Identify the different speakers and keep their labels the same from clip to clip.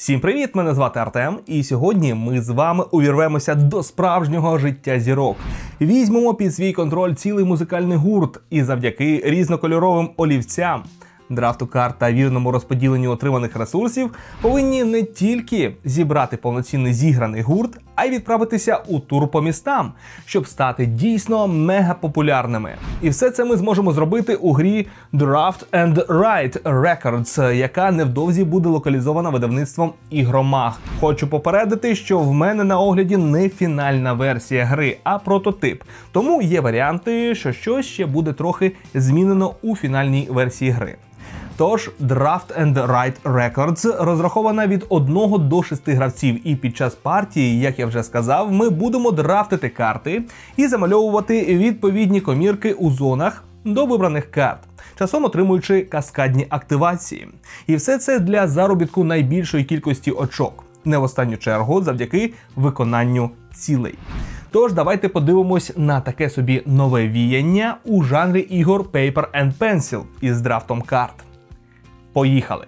Speaker 1: Всім привіт! Мене звати Артем, і сьогодні ми з вами увірвемося до справжнього життя зірок. Візьмемо під свій контроль цілий музикальний гурт і завдяки різнокольоровим олівцям, драфту карт та вірному розподіленню отриманих ресурсів повинні не тільки зібрати повноцінний зіграний гурт, а й відправитися у тур по містам, щоб стати дійсно мегапопулярними. І все це ми зможемо зробити у грі Draft and Write Records, яка невдовзі буде локалізована видавництвом Ігромаг. Хочу попередити, що в мене на огляді не фінальна версія гри, а прототип. Тому є варіанти, що щось ще буде трохи змінено у фінальній версії гри. Тож, Draft and Write Records розрахована від 1 до 6 гравців, і під час партії, як я вже сказав, ми будемо драфтити карти і замальовувати відповідні комірки у зонах до вибраних карт, часом отримуючи каскадні активації. І все це для заробітку найбільшої кількості очок, не в останню чергу завдяки виконанню цілей. Тож, давайте подивимось на таке собі нове віяння у жанрі ігор Paper and Pencil із драфтом карт. Поїхали!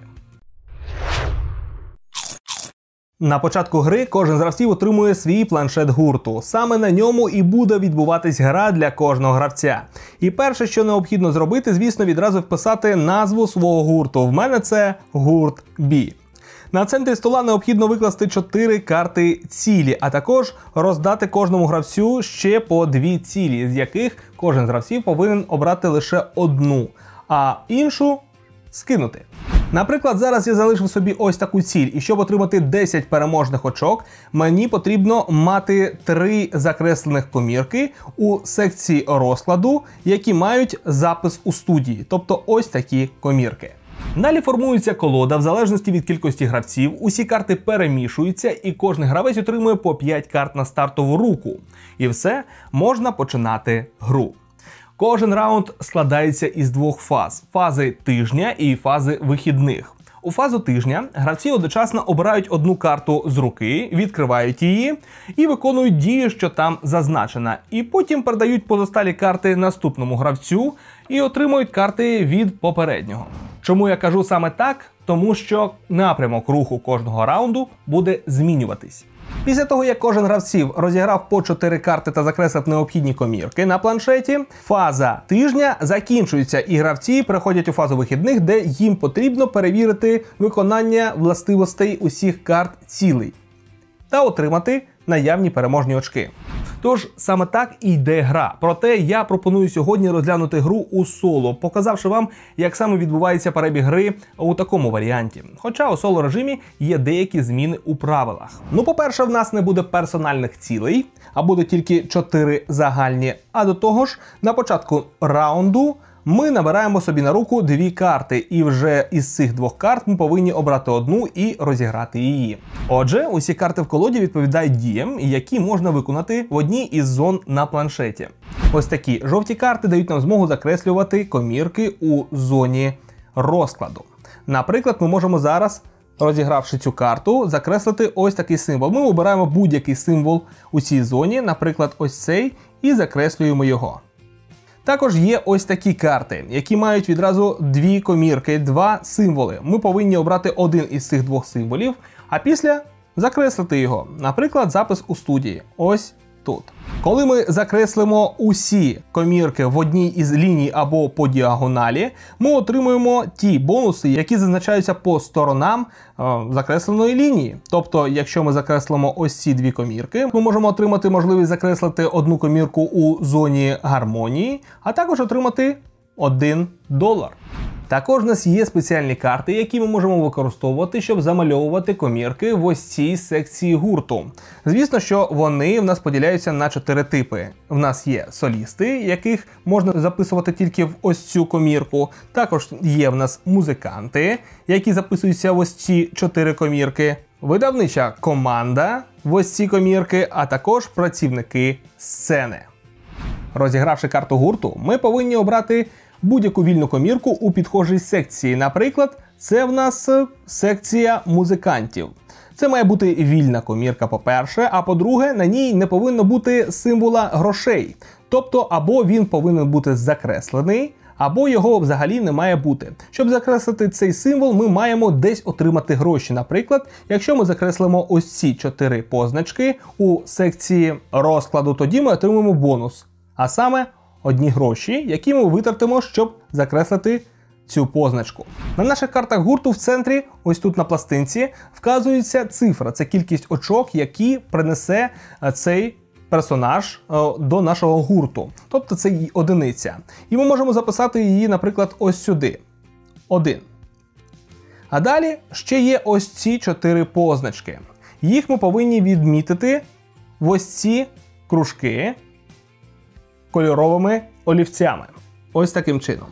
Speaker 1: На початку гри кожен з гравців отримує свій планшет гурту. Саме на ньому і буде відбуватись гра для кожного гравця. І перше, що необхідно зробити, звісно, відразу вписати назву свого гурту. В мене це гурт B. На центрі стола необхідно викласти 4 карти цілі, а також роздати кожному гравцю ще по 2 цілі, з яких кожен з гравців повинен обрати лише одну, а іншу скинути. Наприклад, зараз я залишив собі ось таку ціль, і щоб отримати 10 переможних очок, мені потрібно мати 3 закреслених комірки у секції розкладу, які мають запис у студії, тобто ось такі комірки. Далі формується колода в залежності від кількості гравців, усі карти перемішуються і кожен гравець отримує по 5 карт на стартову руку. І все, можна починати гру. Кожен раунд складається із 2 фаз – фази тижня і фази вихідних. У фазу тижня гравці одночасно обирають одну карту з руки, відкривають її і виконують дію, що там зазначена. І потім передають позосталі карти наступному гравцю і отримують карти від попереднього. Чому я кажу саме так? Тому що напрямок руху кожного раунду буде змінюватись. Після того, як кожен гравців розіграв по 4 карти та закреслив необхідні комірки на планшеті, фаза тижня закінчується і гравці переходять у фазу вихідних, де їм потрібно перевірити виконання властивостей усіх карт цілей та отримати наявні переможні очки. Тож, саме так і йде гра. Проте я пропоную сьогодні розглянути гру у соло, показавши вам, як саме відбувається перебіг гри у такому варіанті. Хоча у соло режимі є деякі зміни у правилах. Ну, по-перше, в нас не буде персональних цілей, а буде тільки 4 загальні. А до того ж, на початку раунду ми набираємо собі на руку 2 карти, і вже із цих 2 карт ми повинні обрати одну і розіграти її. Отже, усі карти в колоді відповідають діям, які можна виконати в одній із зон на планшеті. Ось такі жовті карти дають нам змогу закреслювати комірки у зоні розкладу. Наприклад, ми можемо зараз, розігравши цю карту, закреслити ось такий символ. Ми обираємо будь-який символ у цій зоні, наприклад, ось цей, і закреслюємо його. Також є ось такі карти, які мають відразу 2 комірки, 2 символи. Ми повинні обрати один із цих 2 символів, а після закреслити його. Наприклад, запис у студії. Ось тут. Коли ми закреслимо усі комірки в одній із ліній або по діагоналі, ми отримуємо ті бонуси, які зазначаються по сторонам закресленої лінії. Тобто, якщо ми закреслимо ось ці 2 комірки, ми можемо отримати можливість закреслити одну комірку у зоні гармонії, а також отримати $1. Також у нас є спеціальні карти, які ми можемо використовувати, щоб замальовувати комірки в ось цій секції гурту. Звісно, що вони в нас поділяються на 4 типи. В нас є солісти, яких можна записувати тільки в ось цю комірку. Також є в нас музиканти, які записуються в ось ці 4 комірки. Видавнича команда в ось ці комірки, а також працівники сцени. Розігравши карту гурту, ми повинні обрати будь-яку вільну комірку у підхожій секції. Наприклад, це в нас секція музикантів. Це має бути вільна комірка, по-перше, а по-друге, на ній не повинно бути символа грошей. Тобто, або він повинен бути закреслений, або його взагалі не має бути. Щоб закреслити цей символ, ми маємо десь отримати гроші. Наприклад, якщо ми закреслимо ось ці 4 позначки у секції розкладу, тоді ми отримаємо бонус. А саме одні гроші, які ми витратимо, щоб закреслити цю позначку. На наших картах гурту в центрі, ось тут на пластинці, вказується цифра. Це кількість очок, які принесе цей персонаж до нашого гурту. Тобто це її одиниця. І ми можемо записати її, наприклад, ось сюди. 1. А далі ще є ось ці 4 позначки. Їх ми повинні відмітити в ось ці кружки кольоровими олівцями. Ось таким чином.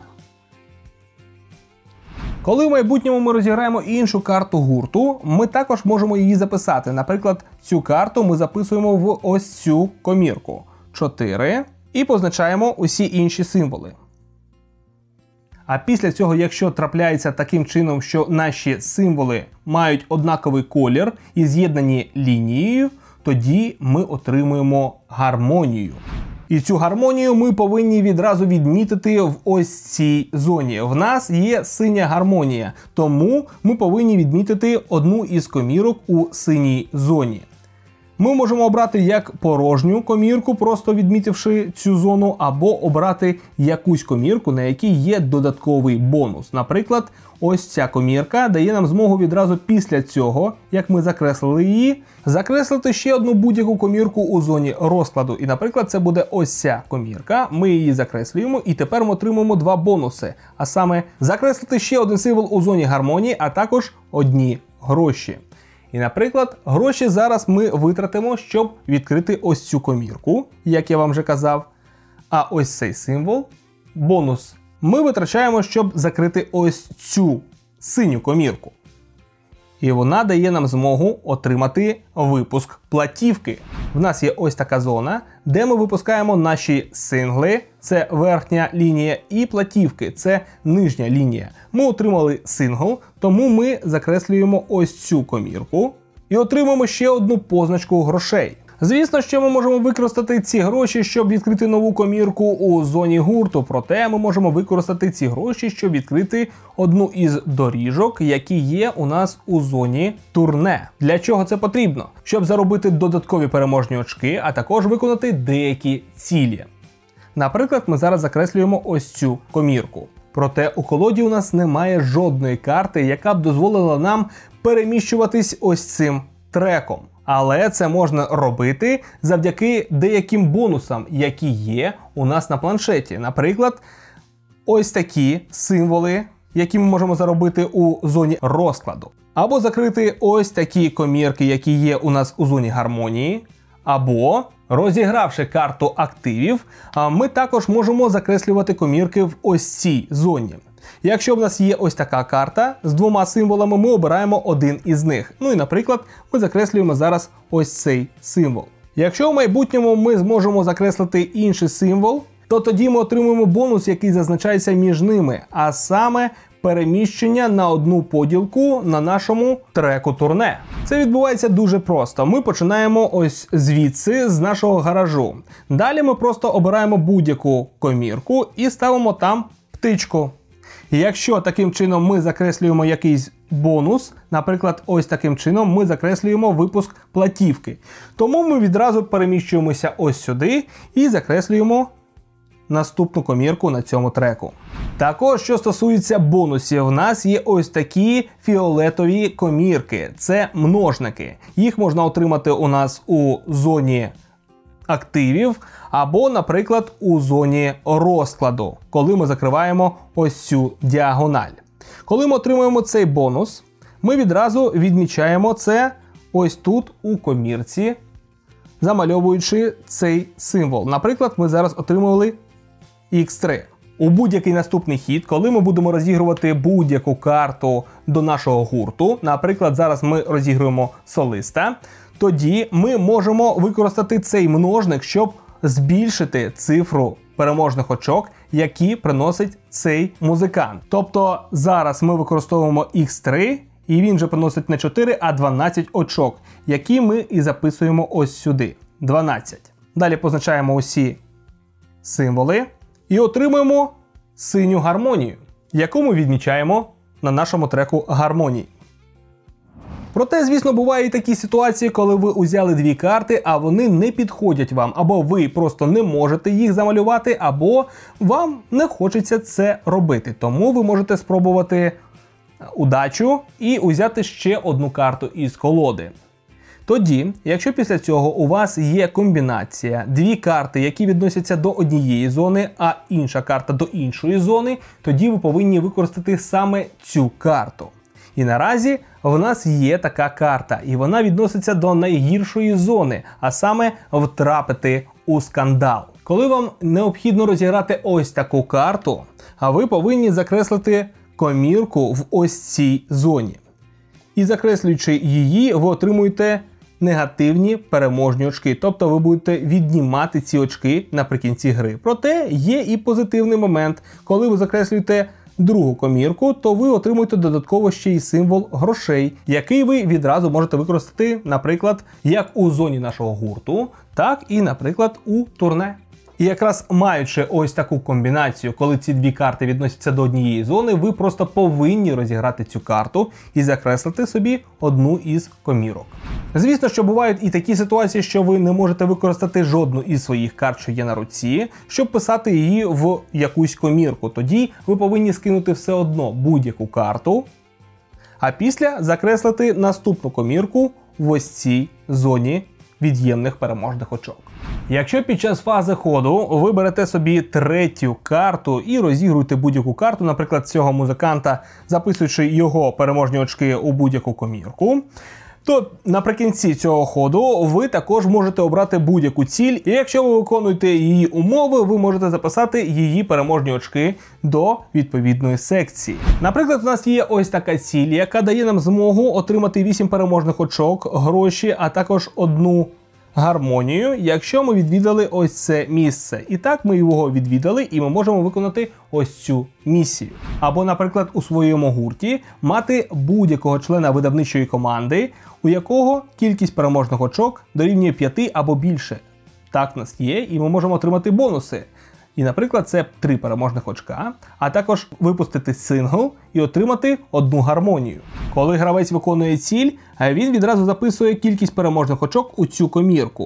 Speaker 1: Коли в майбутньому ми розіграємо іншу карту гурту, ми також можемо її записати. Наприклад, цю карту ми записуємо в ось цю комірку. 4. І позначаємо усі інші символи. А після цього, якщо трапляється таким чином, що наші символи мають однаковий колір і з'єднані лінією, тоді ми отримуємо гармонію. І цю гармонію ми повинні відразу відмітити в ось цій зоні. В нас є синя гармонія, тому ми повинні відмітити одну із комірок у синій зоні. Ми можемо обрати як порожню комірку, просто відмітивши цю зону, або обрати якусь комірку, на якій є додатковий бонус. Наприклад, ось ця комірка дає нам змогу відразу після цього, як ми закреслили її, закреслити ще одну будь-яку комірку у зоні розкладу. І, наприклад, це буде ось ця комірка. Ми її закреслюємо і тепер ми отримуємо 2 бонуси. А саме закреслити ще один символ у зоні гармонії, а також одні гроші. І, наприклад, гроші зараз ми витратимо, щоб відкрити ось цю комірку, як я вам вже казав. А ось цей символ, бонус, ми витрачаємо, щоб закрити ось цю синю комірку. І вона дає нам змогу отримати випуск платівки. В нас є ось така зона, де ми випускаємо наші сингли, це верхня лінія, і платівки, це нижня лінія. Ми отримали сингл, тому ми закреслюємо ось цю комірку і отримаємо ще одну позначку грошей. Звісно, що ми можемо використати ці гроші, щоб відкрити нову комірку у зоні гурту, проте ми можемо використати ці гроші, щоб відкрити одну із доріжок, які є у нас у зоні турне. Для чого це потрібно? Щоб заробити додаткові переможні очки, а також виконати деякі цілі. Наприклад, ми зараз закреслюємо ось цю комірку. Проте у колоді у нас немає жодної карти, яка б дозволила нам переміщуватись ось цим треком. Але це можна робити завдяки деяким бонусам, які є у нас на планшеті. Наприклад, ось такі символи, які ми можемо заробити у зоні розкладу. Або закрити ось такі комірки, які є у нас у зоні гармонії. Або, розігравши карту активів, ми також можемо закреслювати комірки в ось цій зоні. Якщо в нас є ось така карта з 2 символами, ми обираємо один із них. Ну і, наприклад, ми закреслюємо зараз ось цей символ. Якщо в майбутньому ми зможемо закреслити інший символ, то тоді ми отримуємо бонус, який зазначається між ними, а саме переміщення на одну поділку на нашому треку турне. Це відбувається дуже просто. Ми починаємо ось звідси, з нашого гаражу. Далі ми просто обираємо будь-яку комірку і ставимо там птичку. І якщо таким чином ми закреслюємо якийсь бонус, наприклад, ось таким чином ми закреслюємо випуск платівки. Тому ми відразу переміщуємося ось сюди і закреслюємо наступну комірку на цьому треку. Також, що стосується бонусів, в нас є ось такі фіолетові комірки. Це множники. Їх можна отримати у нас у зоні активів або, наприклад, у зоні розкладу, коли ми закриваємо ось цю діагональ. Коли ми отримуємо цей бонус, ми відразу відмічаємо це ось тут у комірці, замальовуючи цей символ. Наприклад, ми зараз отримали X3. У будь-який наступний хід, коли ми будемо розігрувати будь-яку карту до нашого гурту, наприклад, зараз ми розігруємо солиста, тоді ми можемо використати цей множник, щоб збільшити цифру переможних очок, які приносить цей музикант. Тобто зараз ми використовуємо X3, і він вже приносить не 4, а 12 очок, які ми і записуємо ось сюди. 12. Далі позначаємо усі символи і отримуємо синю гармонію, яку ми відмічаємо на нашому треку гармонії. Проте, звісно, бувають і такі ситуації, коли ви узяли дві карти, а вони не підходять вам, або ви просто не можете їх замалювати, або вам не хочеться це робити. Тому ви можете спробувати удачу і узяти ще одну карту із колоди. Тоді, якщо після цього у вас є комбінація, дві карти, які відносяться до однієї зони, а інша карта до іншої зони, тоді ви повинні використати саме цю карту. І наразі в нас є така карта, і вона відноситься до найгіршої зони, а саме втрапити у скандал. Коли вам необхідно розіграти ось таку карту, а ви повинні закреслити комірку в ось цій зоні. І закреслюючи її, ви отримуєте негативні переможні очки, тобто ви будете віднімати ці очки наприкінці гри. Проте є і позитивний момент, коли ви закреслюєте другу комірку, то ви отримуєте додатково ще й символ грошей, який ви відразу можете використати, наприклад, як у зоні нашого гурту, так і, наприклад, у турне. І якраз маючи ось таку комбінацію, коли ці дві карти відносяться до однієї зони, ви просто повинні розіграти цю карту і закреслити собі одну із комірок. Звісно, що бувають і такі ситуації, що ви не можете використати жодну із своїх карт, що є на руці, щоб писати її в якусь комірку. Тоді ви повинні скинути все одно будь-яку карту, а після закреслити наступну комірку в ось цій зоні від'ємних переможних очок. Якщо під час фази ходу ви берете собі третю карту і розігруєте будь-яку карту, наприклад, цього музиканта, записуючи його переможні очки у будь-яку комірку, то наприкінці цього ходу ви також можете обрати будь-яку ціль, і якщо ви виконуєте її умови, ви можете записати її переможні очки до відповідної секції. Наприклад, у нас є ось така ціль, яка дає нам змогу отримати 8 переможних очок, гроші, а також одну гармонію, якщо ми відвідали ось це місце. І так ми його відвідали, і ми можемо виконати ось цю місію. Або, наприклад, у своєму гурті мати будь-якого члена видавничої команди, у якого кількість переможних очок дорівнює 5 або більше. Так в нас є, і ми можемо отримати бонуси. І, наприклад, це 3 переможних очка, а також випустити сингл і отримати одну гармонію. Коли гравець виконує ціль, він відразу записує кількість переможних очок у цю комірку.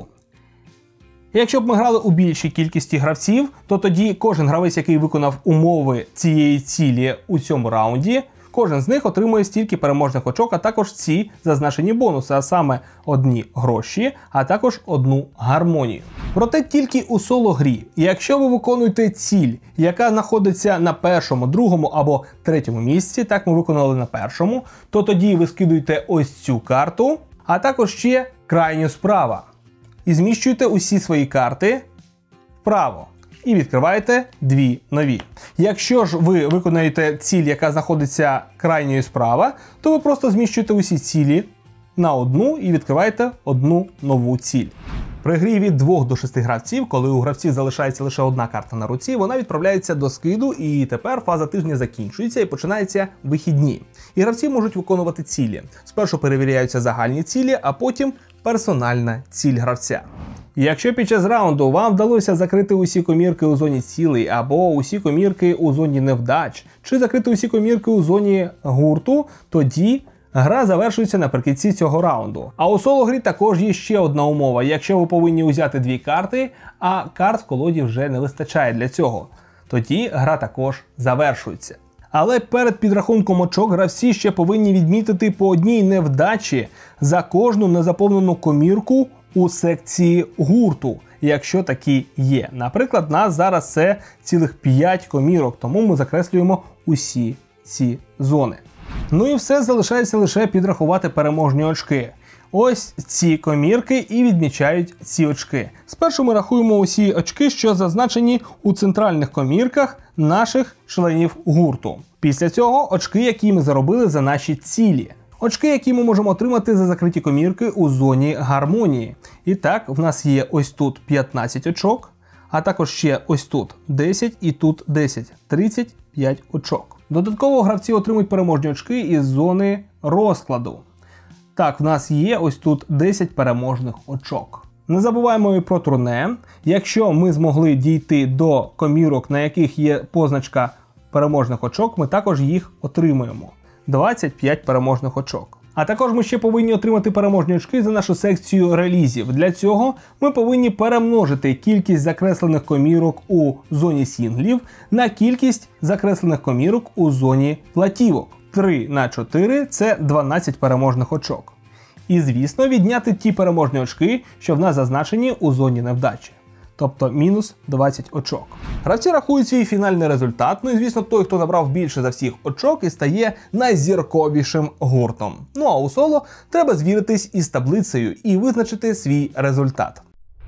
Speaker 1: Якщо б ми грали у більшій кількості гравців, то тоді кожен гравець, який виконав умови цієї цілі у цьому раунді, кожен з них отримує стільки переможних очок, а також ці зазначені бонуси, а саме одні гроші, а також одну гармонію. Проте тільки у соло-грі. Якщо ви виконуєте ціль, яка знаходиться на першому, другому або третьому місці, так ми виконали на першому, то тоді ви скидуєте ось цю карту, а також ще крайню справа. І зміщуєте усі свої карти вправо. І відкриваєте дві нові. Якщо ж ви виконаєте ціль, яка знаходиться крайньою справа, то ви просто зміщуєте усі цілі на одну і відкриваєте одну нову ціль. При грі від 2 до 6 гравців, коли у гравців залишається лише одна карта на руці, вона відправляється до скиду, і тепер фаза тижня закінчується і починаються вихідні. І гравці можуть виконувати цілі. Спершу перевіряються загальні цілі, а потім персональна ціль гравця. Якщо під час раунду вам вдалося закрити усі комірки у зоні цілей, або усі комірки у зоні невдач, чи закрити усі комірки у зоні гурту, тоді гра завершується наприкінці цього раунду. А у соло-грі також є ще одна умова. Якщо ви повинні взяти 2 карти, а карт в колоді вже не вистачає для цього, тоді гра також завершується. Але перед підрахунком очок гравці ще повинні відмітити по одній невдачі за кожну незаповнену комірку у секції гурту, якщо такі є. Наприклад, у нас зараз це цілих 5 комірок, тому ми закреслюємо усі ці зони. Ну і все, залишається лише підрахувати переможні очки. Ось ці комірки і відмічають ці очки. Спершу ми рахуємо усі очки, що зазначені у центральних комірках наших членів гурту. Після цього очки, які ми заробили за наші цілі. Очки, які ми можемо отримати за закриті комірки у зоні гармонії. І так, в нас є ось тут 15 очок, а також ще ось тут 10 і тут 10. 35 очок. Додатково гравці отримують переможні очки із зони розкладу. Так, в нас є ось тут 10 переможних очок. Не забуваємо і про турне. Якщо ми змогли дійти до комірок, на яких є позначка переможних очок, ми також їх отримуємо. 25 переможних очок. А також ми ще повинні отримати переможні очки за нашу секцію релізів. Для цього ми повинні перемножити кількість закреслених комірок у зоні сінглів на кількість закреслених комірок у зоні платівок. 3 на 4 – це 12 переможних очок. І, звісно, відняти ті переможні очки, що в нас зазначені у зоні невдачі. Тобто мінус 20 очок. Гравці рахують свій фінальний результат, ну і звісно той, хто набрав більше за всіх очок і стає найзірковішим гуртом. Ну а у соло треба звіритись із таблицею і визначити свій результат.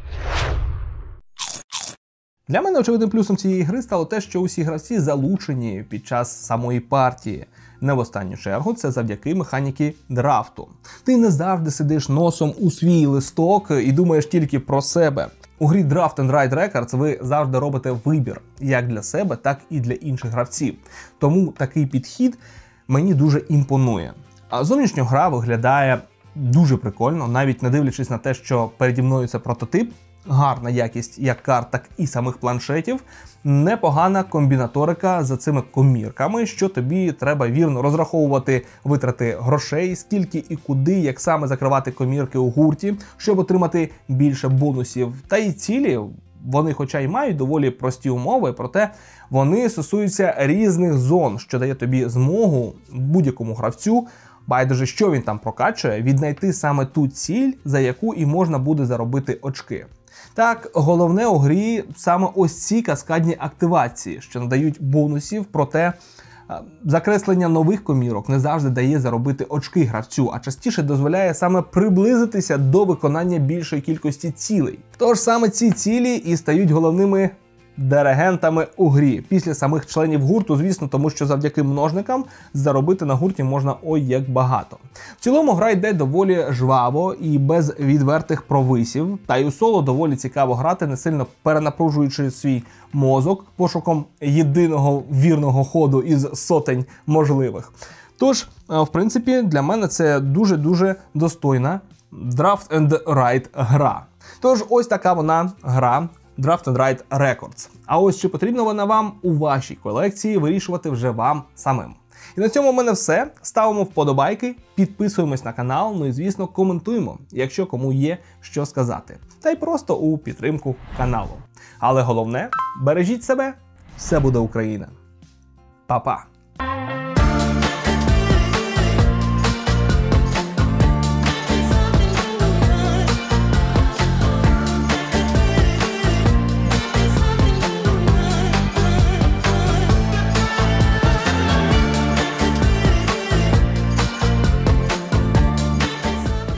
Speaker 1: Для мене очевидним плюсом цієї гри стало те, що усі гравці залучені під час самої партії. Не в останню чергу це завдяки механіки драфту. Ти не завжди сидиш носом у свій листок і думаєш тільки про себе. У грі Draft and Ride Records ви завжди робите вибір як для себе, так і для інших гравців. Тому такий підхід мені дуже імпонує. А зовнішньо гра виглядає дуже прикольно, навіть не дивлячись на те, що переді мною це прототип. Гарна якість як карт, так і самих планшетів. Непогана комбінаторика за цими комірками, що тобі треба вірно розраховувати витрати грошей, скільки і куди, як саме закривати комірки у гурті, щоб отримати більше бонусів. Та й цілі, вони хоча й мають доволі прості умови, проте вони стосуються різних зон, що дає тобі змогу будь-якому гравцю, байдуже що він там прокачує, віднайти саме ту ціль, за яку і можна буде заробити очки. Так, головне у грі саме ось ці каскадні активації, що надають бонусів, проте закреслення нових комірок не завжди дає заробити очки гравцю, а частіше дозволяє саме приблизитися до виконання більшої кількості цілей. Тож саме ці цілі і стають головними диригентами у грі. Після самих членів гурту, звісно, тому що завдяки множникам заробити на гурті можна ой як багато. В цілому гра йде доволі жваво і без відвертих провисів, та й у соло доволі цікаво грати, не сильно перенапружуючи свій мозок пошуком єдиного вірного ходу із сотень можливих. Тож, в принципі, для мене це дуже-дуже достойна Draft and Ride гра. Тож, ось така вона гра Draft and Ride Records. А ось чи потрібна вона вам у вашій колекції, вирішувати вже вам самим. І на цьому в мене все. Ставимо вподобайки, підписуємось на канал, ну і звісно коментуємо, якщо кому є що сказати. Та й просто у підтримку каналу. Але головне, бережіть себе, все буде Україна. Па-па!